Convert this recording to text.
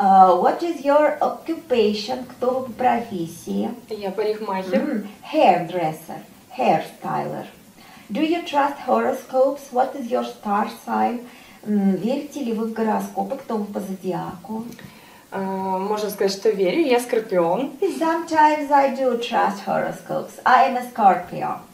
What is your occupation? Кто вы по профессии? Я парикмахер. Hairdresser, hairstyler. Do you trust horoscopes? What is your star sign? Верите ли вы в гороскопы? Кто вы по зодиаку? Можно сказать, что верю. Я скорпион. Sometimes I do trust horoscopes. I am a Scorpio.